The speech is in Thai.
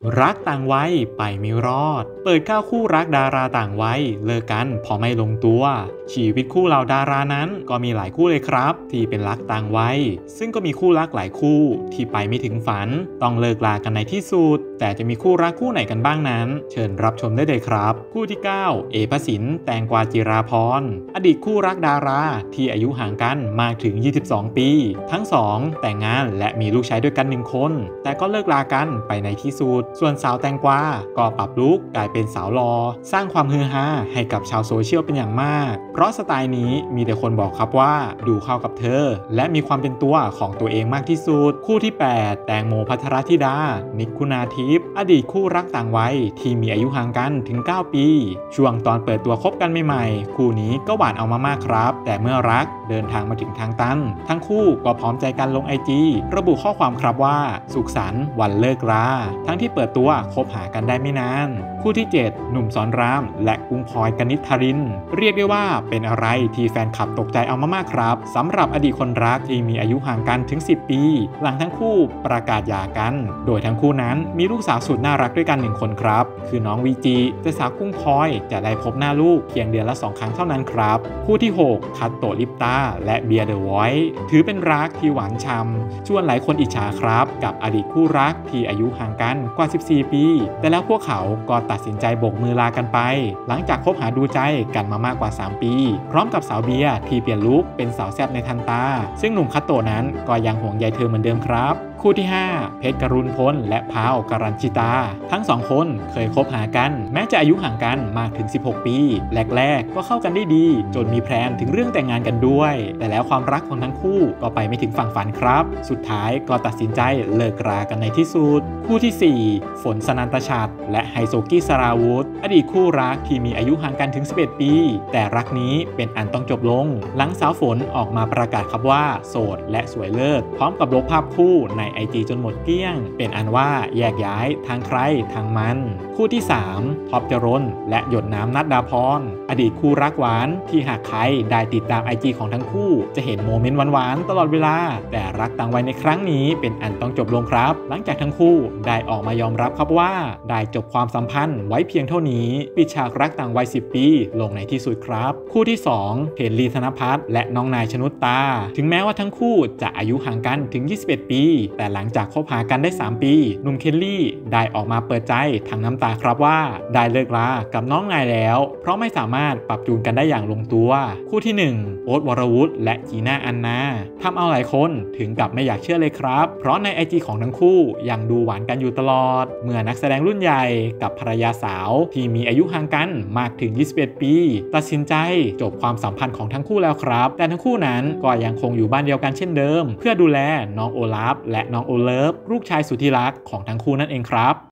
รักต่างวัยไปไม่รอดเปิด9คู่รักดาราต่างวัยเลิกกันพอไม่ลงตัวชีวิตคู่เหล่าดารานั้นก็มีหลายคู่เลยครับที่เป็นรักต่างวัยซึ่งก็มีคู่รักหลายคู่ที่ไปไม่ถึงฝันต้องเลิกลากันในที่สุดแต่จะมีคู่รักคู่ไหนกันบ้างนั้นเชิญรับชมได้เลยครับคู่ที่9เอพสินแตงกวาจิราพรอดีตคู่รักดาราที่อายุห่างกันมากถึง22ปีทั้งสองแต่งงานและมีลูกชายด้วยกัน1คนแต่ก็เลิกลากันไปในที่สุดส่วนสาวแตงกวาก็ปรับลุคกลายเป็นสาวหล่อสร้างความฮือฮาให้กับชาวโซเชียลเป็นอย่างมากเพราะสไตล์นี้มีแต่คนบอกครับว่าดูเข้ากับเธอและมีความเป็นตัวของตัวเองมากที่สุดคู่ที่8แตงโมภัทรธิดานิกคุณาทิพย์อดีตคู่รักต่างวัยที่มีอายุห่างกันถึง9ปีช่วงตอนเปิดตัวคบกันใหม่ๆคู่นี้ก็หวานเอามากๆครับแต่เมื่อรักเดินทางมาถึงทางตันทั้งคู่ก็พร้อมใจกันลง IG ระบุข้อความครับว่าสุขสันต์วันเลิกราทั้งที่เปิดตัวคบหากันได้ไม่นานคู่ที่7หนุ่มสอนรามและกุ้งพลอยกนิษฐรินเรียกได้ว่าเป็นอะไรที่แฟนคลับตกใจเอามากๆครับสำหรับอดีตคนรักที่มีอายุห่างกันถึง10ปีหลังทั้งคู่ประกาศหย่ากันโดยทั้งคู่นั้นมีลูกสาวสุดน่ารักด้วยกัน1คนครับคือน้องวีจีแต่สาวกุ้งพลอยจะได้พบหน้าลูกเพียงเดือนละ2ครั้งเท่านั้นครับคู่ที่6คัตโตะลิปตาและเบียร์เดอะวอยซ์ถือเป็นรักที่หวานฉ่ำชวนหลายคนอิจฉาครับกับอดีตคู่รักที่อายุห่างกันกว่า14ปีแต่แล้วพวกเขาก็ตัดสินใจโบกมือลากันไปหลังจากคบหาดูใจกันมามากกว่า3ปีพร้อมกับสาวเบียร์ที่เปลี่ยนลุคเป็นสาวแซ่บในทันตาซึ่งหนุ่มคัตโตะนั้นก็ยังห่วงใยเธอเหมือนเดิมครับคู่ที่5เพชรกรุณพลและพาวการัญชิตาทั้ง2คนเคยคบหากันแม้จะอายุห่างกันมากถึง16ปีแรกๆก็เข้ากันได้ดีจนมีแพลนถึงเรื่องแต่งงานกันด้วยแต่แล้วความรักของทั้งคู่ก็ไปไม่ถึงฝั่งฝันครับสุดท้ายก็ตัดสินใจเลิกรากันในที่สุดคู่ที่4ฝนสนันตชัดและไฮโซกี้สราวุธอดีตคู่รักที่มีอายุห่างกันถึง11ปีแต่รักนี้เป็นอันต้องจบลงหลังสาวฝนออกมาประกาศครับว่าโสดและสวยเลิศพร้อมกับลบภาพคู่ในIG จนหมดเกลี้ยงเป็นอันว่าแยกย้ายทางใครทางมันคู่ที่3ท็อปจรนและหยดน้ำนัดดาพรอดีตคู่รักหวานที่หากใครได้ติดตาม IG ของทั้งคู่จะเห็นโมเมนต์หวานๆตลอดเวลาแต่รักต่างวัยในครั้งนี้เป็นอันต้องจบลงครับหลังจากทั้งคู่ได้ออกมายอมรับครับว่าได้จบความสัมพันธ์ไว้เพียงเท่านี้ปิดฉากรักต่างวัย10ปีลงในที่สุดครับคู่ที่2เห็นลีธนภัทรและน้องนายชนุตตาถึงแม้ว่าทั้งคู่จะอายุห่างกันถึง21ปีแต่หลังจากคบหากันได้3ปีหนุ่มเคลลี่ได้ออกมาเปิดใจทั้งน้ำตาครับว่าได้เลิกรากับน้องนายแล้วเพราะไม่สามารถปรับจูนกันได้อย่างลงตัวคู่ที่1โอ๊ตวรวุฒิและจีน่าอันนาทำเอาหลายคนถึงกับไม่อยากเชื่อเลยครับเพราะใน IG ของทั้งคู่ยังดูหวานกันอยู่ตลอดเมื่อนักแสดงรุ่นใหญ่กับภรรยาสาวที่มีอายุห่างกันมากถึง21ปีตัดสินใจจบความสัมพันธ์ของทั้งคู่แล้วครับแต่ทั้งคู่นั้นก็ยังคงอยู่บ้านเดียวกันเช่นเดิมเพื่อดูแลน้องโอลาฟและน้องโอเลิฟลูกชายสุดที่รักของทั้งคู่นั่นเองครับ